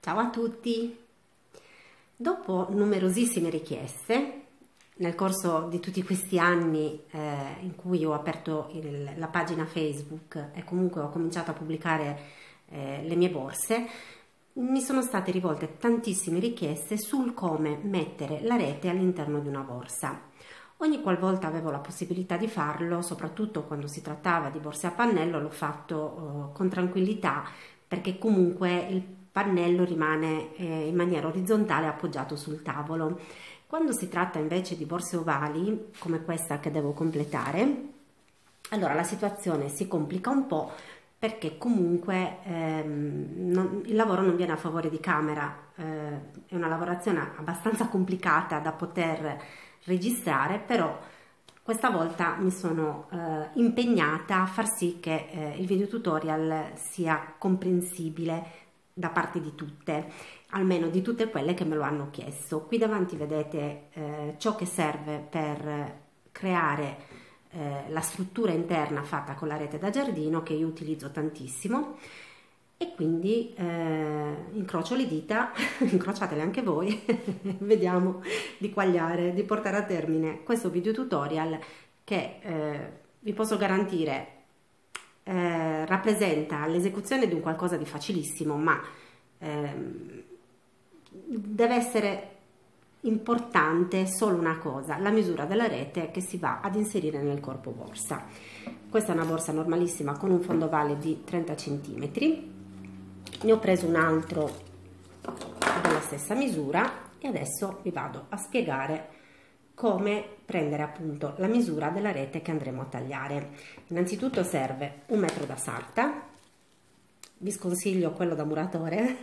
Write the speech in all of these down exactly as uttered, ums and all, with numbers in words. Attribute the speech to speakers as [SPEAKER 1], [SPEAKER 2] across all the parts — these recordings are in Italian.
[SPEAKER 1] Ciao a tutti! Dopo numerosissime richieste, nel corso di tutti questi anni eh, in cui ho aperto il, la pagina Facebook e comunque ho cominciato a pubblicare eh, le mie borse, mi sono state rivolte tantissime richieste sul come mettere la rete all'interno di una borsa. Ogni qualvolta avevo la possibilità di farlo, soprattutto quando si trattava di borse a pannello, l'ho fatto eh, con tranquillità, perché comunque il pannello rimane eh, in maniera orizzontale appoggiato sul tavolo. Quando si tratta invece di borse ovali, come questa che devo completare, allora la situazione si complica un po', perché comunque ehm, non, il lavoro non viene a favore di camera, eh, è una lavorazione abbastanza complicata da poter registrare, però questa volta mi sono eh, impegnata a far sì che eh, il video tutorial sia comprensibile da parte di tutte, almeno di tutte quelle che me lo hanno chiesto. Qui davanti vedete eh, ciò che serve per creare eh, la struttura interna fatta con la rete da giardino, che io utilizzo tantissimo, e quindi eh, incrocio le dita, incrociatele anche voi, vediamo di quagliare, di portare a termine questo video tutorial che eh, vi posso garantire Eh, rappresenta l'esecuzione di un qualcosa di facilissimo, ma ehm, deve essere importante solo una cosa: la misura della rete che si va ad inserire nel corpo borsa. Questa è una borsa normalissima con un fondovale di trenta centimetri, ne ho preso un altro della stessa misura e adesso vi vado a spiegare come prendere appunto la misura della rete che andremo a tagliare. Innanzitutto serve un metro da sarta, vi sconsiglio quello da muratore,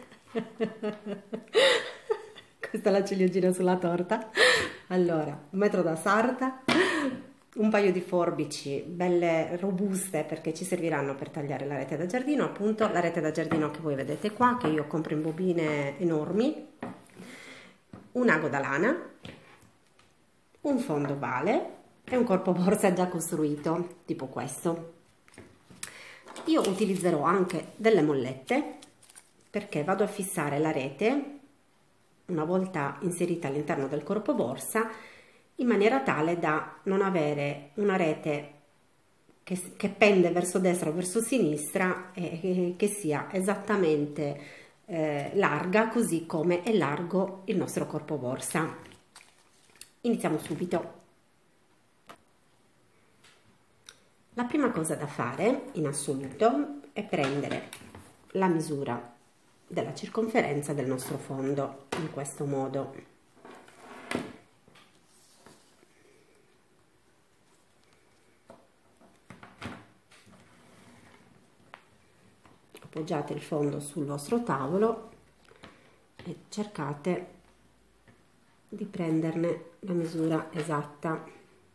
[SPEAKER 1] questa è la ciliegina sulla torta. Allora, un metro da sarta, un paio di forbici belle robuste, perché ci serviranno per tagliare la rete da giardino, appunto la rete da giardino che voi vedete qua, che io compro in bobine enormi, un ago da lana, un fondovale e un corpo borsa già costruito, tipo questo. Io utilizzerò anche delle mollette, perché vado a fissare la rete una volta inserita all'interno del corpo borsa, in maniera tale da non avere una rete che, che pende verso destra o verso sinistra e che sia esattamente eh, larga, così come è largo il nostro corpo borsa. Iniziamo subito. La prima cosa da fare in assoluto è prendere la misura della circonferenza del nostro fondo in questo modo. Appoggiate il fondo sul vostro tavolo e cercate di prenderne la misura esatta.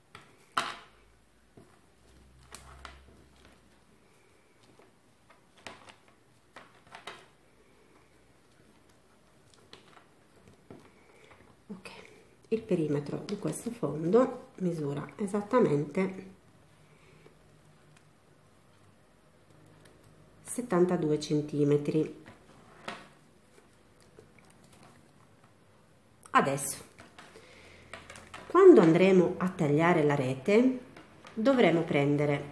[SPEAKER 1] Ok, il perimetro di questo fondo misura esattamente settantadue centimetri. Adesso, quando andremo a tagliare la rete, dovremo prendere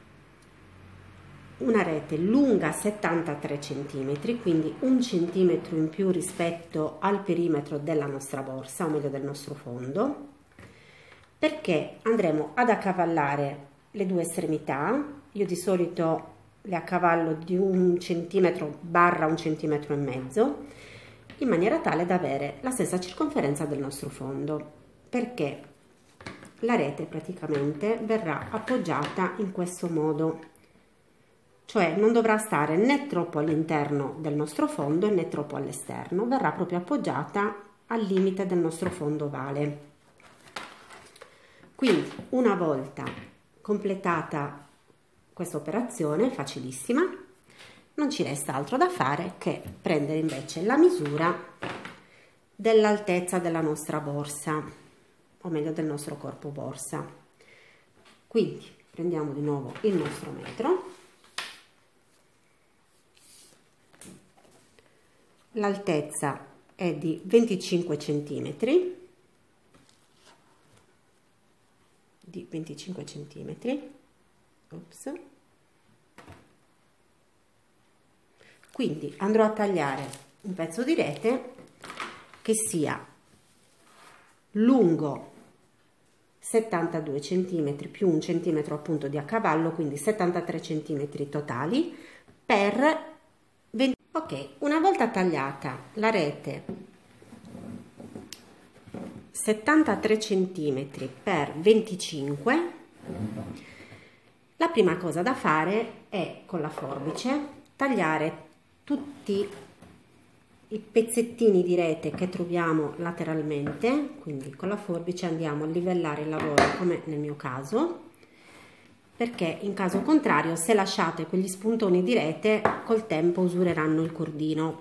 [SPEAKER 1] una rete lunga settantatré centimetri, quindi un centimetro in più rispetto al perimetro della nostra borsa, o meglio del nostro fondo, perché andremo ad accavallare le due estremità. Io di solito le accavallo di un centimetro barra un centimetro e mezzo, in maniera tale da avere la stessa circonferenza del nostro fondo, perché la rete praticamente verrà appoggiata in questo modo, cioè non dovrà stare né troppo all'interno del nostro fondo né troppo all'esterno, verrà proprio appoggiata al limite del nostro fondo ovale. Quindi una volta completata questa operazione facilissima, non ci resta altro da fare che prendere invece la misura dell'altezza della nostra borsa, o meglio del nostro corpo borsa. Quindi prendiamo di nuovo il nostro metro, l'altezza è di venticinque centimetri, di venticinque centimetri. Ops. Quindi andrò a tagliare un pezzo di rete che sia lungo settantadue centimetri più un centimetro appunto di a cavallo, quindi settantatré centimetri totali per venti. Ok, una volta tagliata la rete settantatré centimetri per venticinque, la prima cosa da fare è con la forbice tagliare tutti i pezzettini di rete che troviamo lateralmente, quindi con la forbice andiamo a livellare il lavoro come nel mio caso, perché in caso contrario se lasciate quegli spuntoni di rete col tempo usureranno il cordino.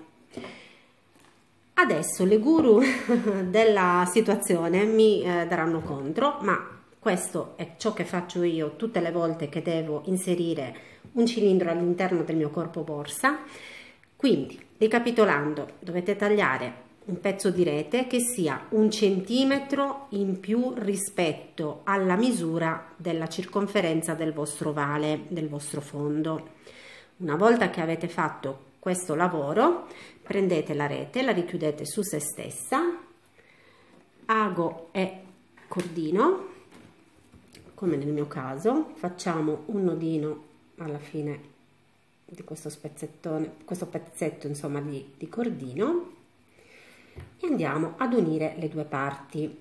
[SPEAKER 1] Adesso le guru della situazione mi eh, daranno contro, ma questo è ciò che faccio io tutte le volte che devo inserire un cilindro all'interno del mio corpo borsa. Quindi, ricapitolando, dovete tagliare un pezzo di rete che sia un centimetro in più rispetto alla misura della circonferenza del vostro ovale, del vostro fondo. Una volta che avete fatto questo lavoro, prendete la rete, la richiudete su se stessa, ago e cordino, come nel mio caso, facciamo un nodino alla fine di questo spezzettone, questo pezzetto insomma di, di cordino, e andiamo ad unire le due parti.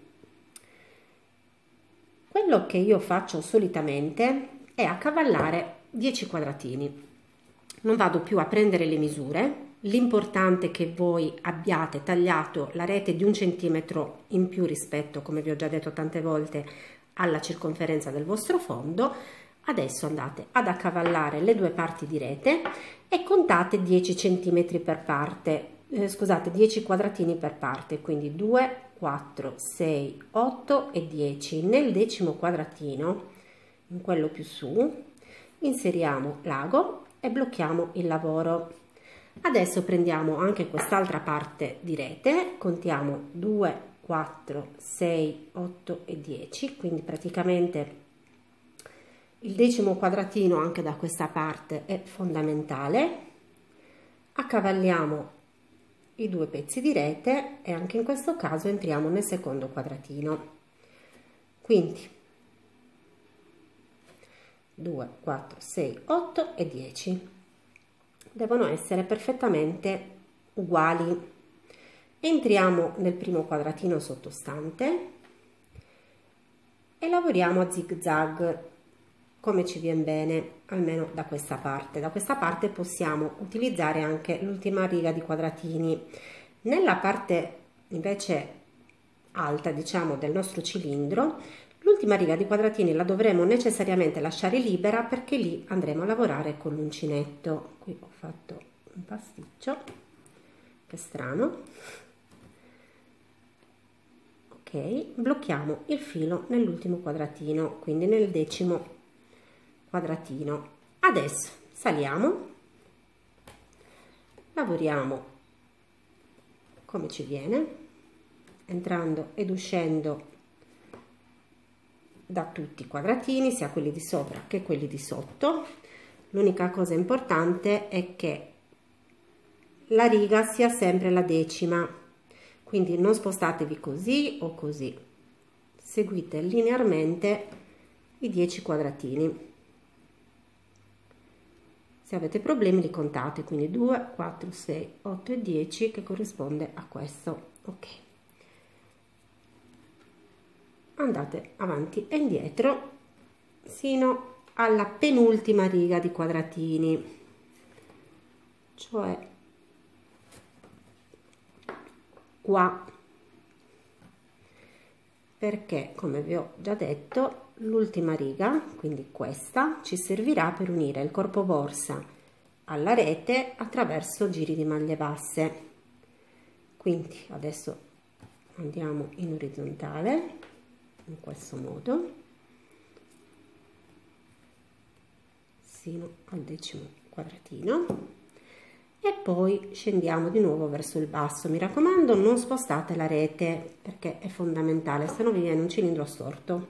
[SPEAKER 1] Quello che io faccio solitamente è accavallare dieci quadratini. Non vado più a prendere le misure, l'importante è che voi abbiate tagliato la rete di un centimetro in più rispetto, come vi ho già detto tante volte, alla circonferenza del vostro fondo. Adesso andate ad accavallare le due parti di rete e contate dieci centimetri per parte, eh, scusate, dieci quadratini per parte, quindi due, quattro, sei, otto e dieci. Nel decimo quadratino, in quello più su, inseriamo l'ago e blocchiamo il lavoro. Adesso prendiamo anche quest'altra parte di rete, contiamo due, quattro, sei, otto e dieci, quindi praticamente il decimo quadratino anche da questa parte è fondamentale. Accavalliamo i due pezzi di rete e anche in questo caso entriamo nel secondo quadratino. Quindi due, quattro, sei, otto e dieci devono essere perfettamente uguali. Entriamo nel primo quadratino sottostante e lavoriamo a zig zag come ci viene bene, almeno da questa parte. Da questa parte possiamo utilizzare anche l'ultima riga di quadratini. Nella parte invece alta, diciamo, del nostro cilindro, l'ultima riga di quadratini la dovremo necessariamente lasciare libera, perché lì andremo a lavorare con l'uncinetto. Qui ho fatto un pasticcio, che strano. Ok, blocchiamo il filo nell'ultimo quadratino, quindi nel decimo quadratino. Adesso saliamo, lavoriamo come ci viene, entrando ed uscendo da tutti i quadratini, sia quelli di sopra che quelli di sotto. L'unica cosa importante è che la riga sia sempre la decima, quindi non spostatevi così o così, seguite linearmente i dieci quadratini. Se avete problemi li contate, quindi due, quattro, sei, otto e dieci, che corrisponde a questo. Ok, andate avanti e indietro sino alla penultima riga di quadratini, cioè qua, perché come vi ho già detto l'ultima riga, quindi questa, ci servirà per unire il corpo borsa alla rete attraverso giri di maglie basse. Quindi adesso andiamo in orizzontale in questo modo sino al decimo quadratino. e poi scendiamo di nuovo verso il basso. Mi raccomando, non spostate la rete perché è fondamentale, se no vi viene un cilindro storto.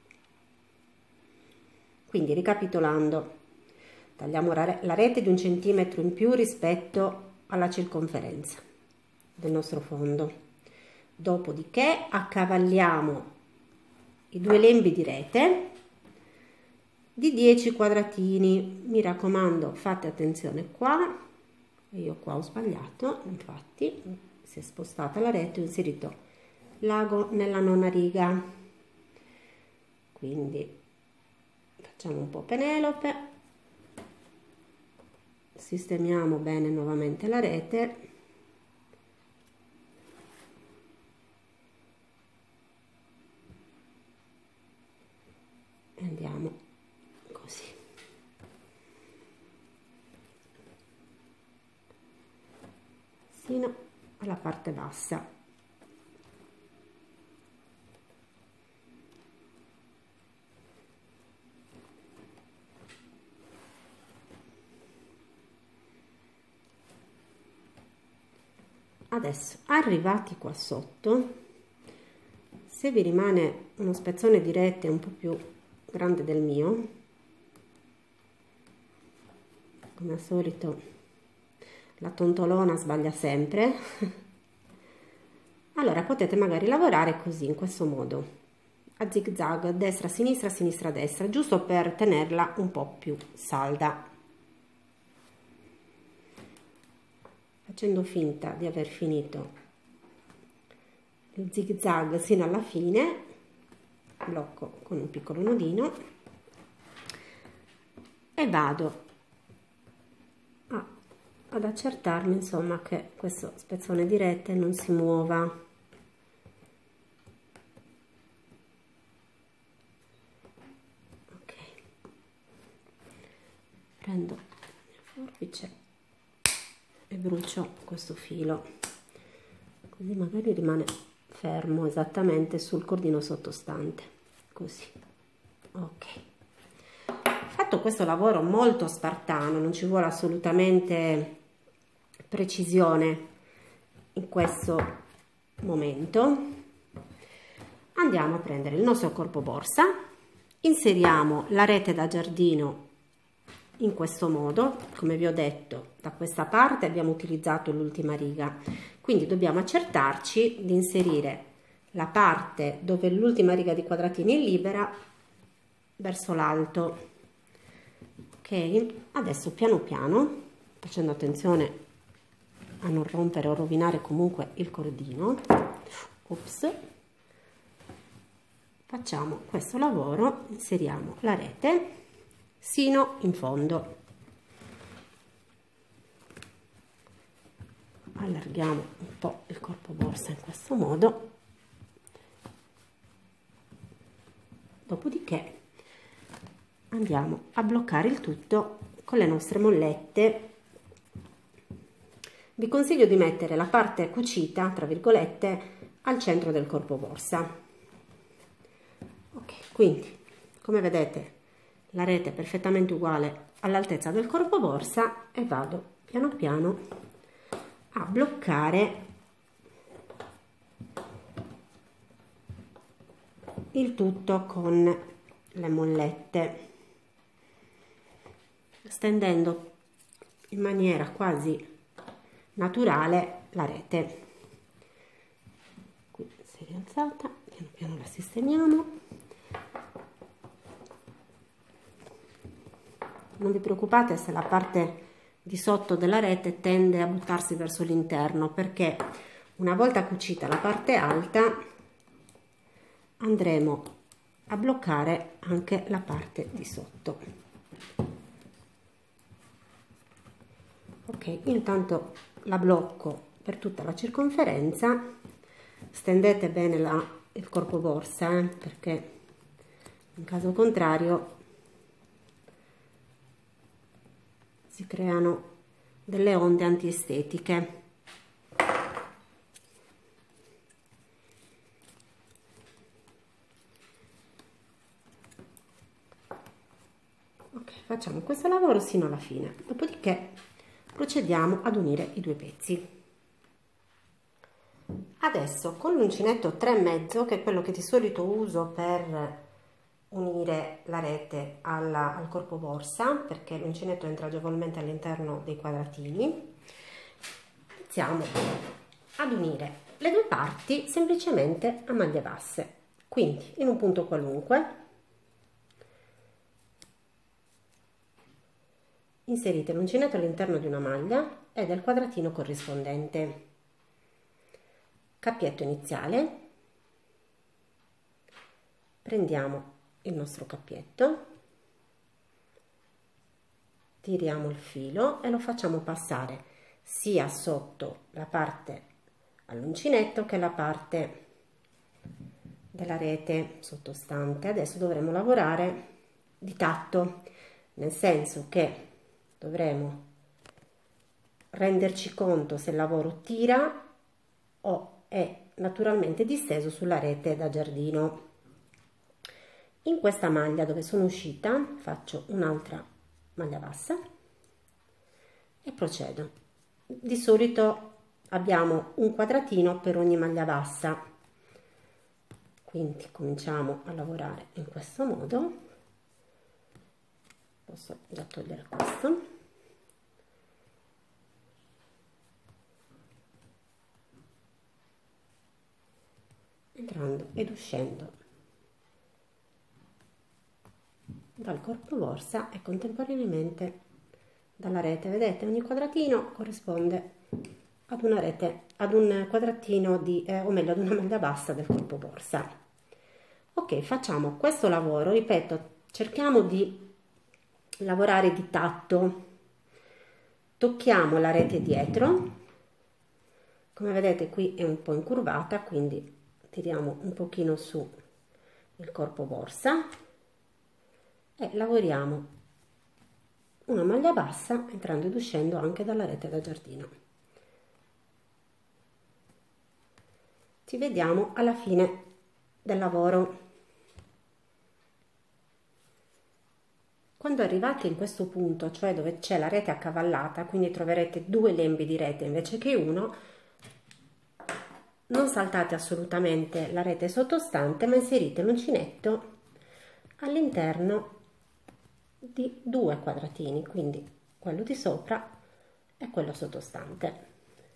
[SPEAKER 1] Quindi ricapitolando, tagliamo la rete di un centimetro in più rispetto alla circonferenza del nostro fondo, dopodiché accavalliamo i due lembi di rete di dieci quadratini. Mi raccomando, fate attenzione qua, io qua ho sbagliato, infatti si è spostata la rete, ho inserito l'ago nella nona riga, quindi facciamo un po' Penelope, sistemiamo bene nuovamente la rete e andiamo così. Sino alla parte bassa. Adesso, arrivati qua sotto, se vi rimane uno spezzone di rete un po' più grande del mio, come al solito la tontolona sbaglia sempre, allora potete magari lavorare così, in questo modo, a zig zag, destra sinistra sinistra destra, giusto per tenerla un po' più salda, facendo finta di aver finito il zig zag sino alla fine. Blocco con un piccolo nodino e vado a, ad accertarmi insomma che questo spezzone di rete non si muova. Ok, prendo la mia forbice e brucio questo filo, così magari rimane fermo esattamente sul cordino sottostante, così. Ok, fatto questo lavoro molto spartano, non ci vuole assolutamente precisione in questo momento, andiamo a prendere il nostro corpo borsa, inseriamo la rete da giardino in questo modo. Come vi ho detto, da questa parte abbiamo utilizzato l'ultima riga, quindi dobbiamo accertarci di inserire la parte dove l'ultima riga di quadratini è libera verso l'alto. Ok, adesso piano piano, facendo attenzione a non rompere o rovinare comunque il cordino, ops, facciamo questo lavoro, inseriamo la rete sino in fondo, allarghiamo un po' il corpo borsa in questo modo, dopodiché andiamo a bloccare il tutto con le nostre mollette. Vi consiglio di mettere la parte cucita, tra virgolette, al centro del corpo borsa. Ok, quindi come vedete la rete è perfettamente uguale all'altezza del corpo borsa e vado piano piano a bloccare il tutto con le mollette, stendendo in maniera quasi naturale la rete. Qui si è rialzata, piano piano la sistemiamo. Non vi preoccupate se la parte di sotto della rete tende a buttarsi verso l'interno, perché una volta cucita la parte alta andremo a bloccare anche la parte di sotto. Ok, intanto la blocco per tutta la circonferenza. Stendete bene la, il corpo borsa, eh, perché in caso contrario si creano delle onde antiestetiche. Ok, facciamo questo lavoro sino alla fine, dopodiché procediamo ad unire i due pezzi. Adesso con l'uncinetto tre e mezzo, che è quello che di solito uso per unire la rete alla, al corpo borsa, perché l'uncinetto entra agevolmente all'interno dei quadratini, iniziamo ad unire le due parti semplicemente a maglie basse. Quindi in un punto qualunque inserite l'uncinetto all'interno di una maglia e del quadratino corrispondente. Cappietto iniziale, prendiamo il nostro cappietto, tiriamo il filo e lo facciamo passare sia sotto la parte all'uncinetto che la parte della rete sottostante. Adesso dovremo lavorare di tatto, nel senso che dovremo renderci conto se il lavoro tira o è naturalmente disteso sulla rete da giardino. In questa maglia dove sono uscita faccio un'altra maglia bassa e procedo. Di solito abbiamo un quadratino per ogni maglia bassa, quindi cominciamo a lavorare in questo modo. Posso già togliere questo. Entrando ed uscendo dal corpo borsa e contemporaneamente dalla rete. Vedete, ogni quadratino corrisponde ad una rete, ad un quadratino di, eh, o meglio ad una maglia bassa del corpo borsa. Ok, facciamo questo lavoro, ripeto, cerchiamo di lavorare di tatto, tocchiamo la rete dietro, come vedete qui è un po' incurvata, quindi tiriamo un pochino su il corpo borsa e lavoriamo una maglia bassa entrando ed uscendo anche dalla rete da giardino. Ci vediamo alla fine del lavoro. Quando arrivate in questo punto, cioè dove c'è la rete accavallata, quindi troverete due lembi di rete invece che uno, non saltate assolutamente la rete sottostante, ma inserite l'uncinetto all'interno di due quadratini, quindi quello di sopra e quello sottostante.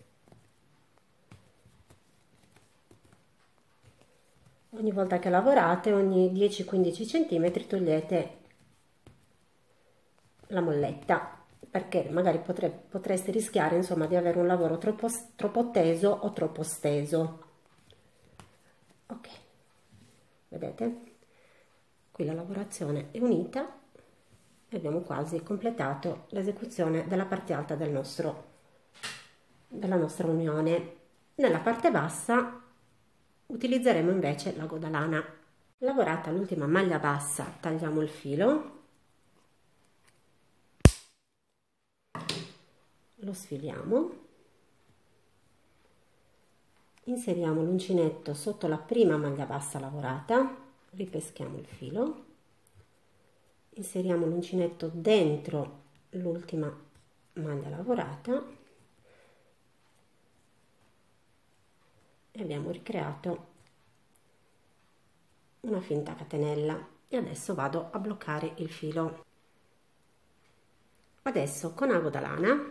[SPEAKER 1] Ogni volta che lavorate, ogni dieci quindici centimetri, togliete la molletta, perché magari potre, potreste rischiare insomma di avere un lavoro troppo, troppo teso o troppo steso. Ok, vedete? Qui la lavorazione è unita e abbiamo quasi completato l'esecuzione della parte alta del nostro, della nostra unione. Nella parte bassa utilizzeremo invece la godalana. Lavorata l'ultima maglia bassa, tagliamo il filo, lo sfiliamo, inseriamo l'uncinetto sotto la prima maglia bassa lavorata, ripeschiamo il filo, inseriamo l'uncinetto dentro l'ultima maglia lavorata e abbiamo ricreato una finta catenella. E adesso vado a bloccare il filo. Adesso con ago da lana,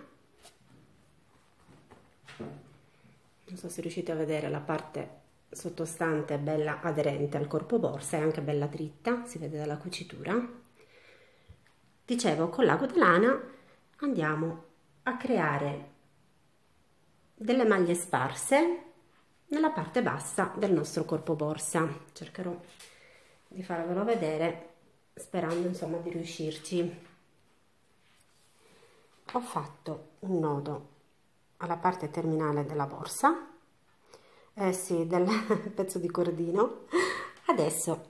[SPEAKER 1] non so se riuscite a vedere, la parte sottostante è bella aderente al corpo borsa e anche bella dritta, si vede dalla cucitura. Dicevo, con l'ago da lana andiamo a creare delle maglie sparse nella parte bassa del nostro corpo borsa. Cercherò di farvelo vedere sperando insomma di riuscirci. Ho fatto un nodo alla parte terminale della borsa, eh sì, del pezzo di cordino. Adesso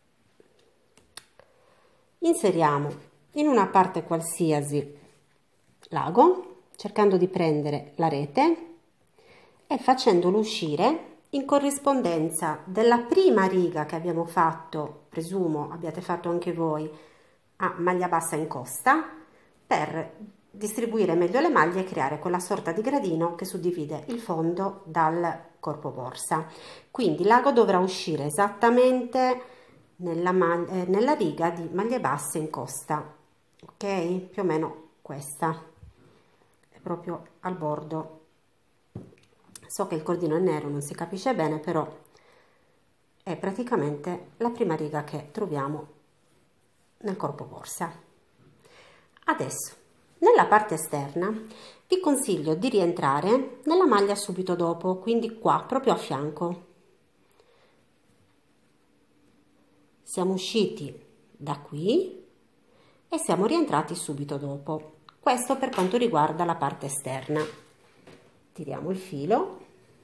[SPEAKER 1] inseriamo in una parte qualsiasi l'ago, cercando di prendere la rete e facendolo uscire in corrispondenza della prima riga che abbiamo fatto, presumo abbiate fatto anche voi, a maglia bassa in costa, per distribuire meglio le maglie e creare quella sorta di gradino che suddivide il fondo dal corpo borsa. Quindi l'ago dovrà uscire esattamente nella, eh, nella riga di maglie basse in costa, ok? Più o meno questa, è proprio al bordo. So che il cordino è nero, non si capisce bene, però è praticamente la prima riga che troviamo nel corpo borsa. Adesso, nella parte esterna, vi consiglio di rientrare nella maglia subito dopo, quindi qua, proprio a fianco. Siamo usciti da qui e siamo rientrati subito dopo. Questo per quanto riguarda la parte esterna. Tiriamo il filo.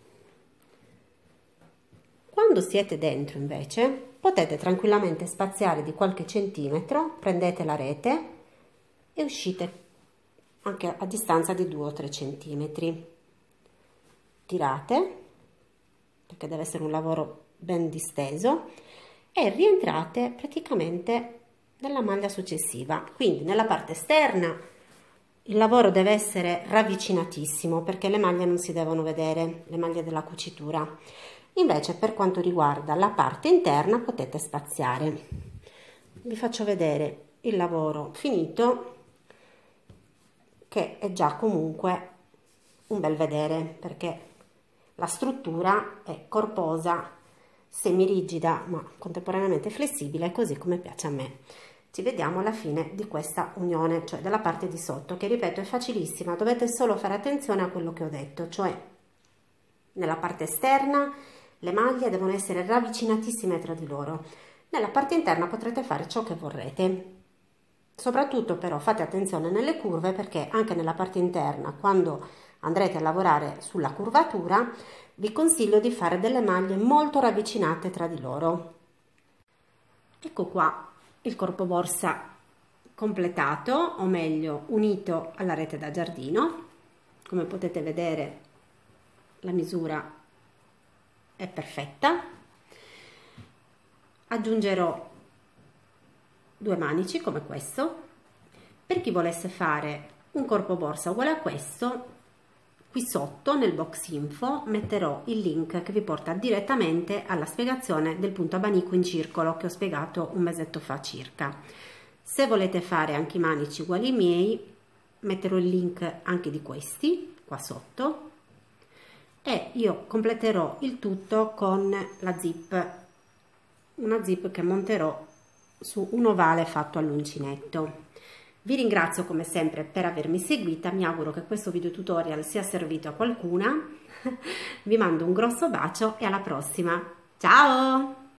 [SPEAKER 1] Quando siete dentro, invece, potete tranquillamente spaziare di qualche centimetro, prendete la rete e uscite anche a distanza di due o tre centimetri. Tirate, perché deve essere un lavoro ben disteso, e rientrate praticamente nella maglia successiva. Quindi nella parte esterna il lavoro deve essere ravvicinatissimo, perché le maglie non si devono vedere, le maglie della cucitura. Invece per quanto riguarda la parte interna potete spaziare. Vi faccio vedere il lavoro finito, che è già comunque un bel vedere, perché la struttura è corposa, semirigida ma contemporaneamente flessibile, così come piace a me. Ci vediamo alla fine di questa unione, cioè della parte di sotto, che ripeto è facilissima, dovete solo fare attenzione a quello che ho detto, cioè nella parte esterna le maglie devono essere ravvicinatissime tra di loro, nella parte interna potrete fare ciò che vorrete. Soprattutto però fate attenzione nelle curve, perché anche nella parte interna, quando andrete a lavorare sulla curvatura, vi consiglio di fare delle maglie molto ravvicinate tra di loro. Ecco qua il corpo borsa completato, o meglio unito alla rete da giardino. Come potete vedere la misura è perfetta. Aggiungerò due manici come questo. Per chi volesse fare un corpo borsa uguale a questo, qui sotto nel box info metterò il link che vi porta direttamente alla spiegazione del punto abanico in circolo che ho spiegato un mesetto fa circa. Se volete fare anche i manici uguali ai miei, metterò il link anche di questi qua sotto, e io completerò il tutto con la zip, una zip che monterò su un ovale fatto all'uncinetto. Vi ringrazio come sempre per avermi seguita, mi auguro che questo video tutorial sia servito a qualcuna. Vi mando un grosso bacio e alla prossima. Ciao!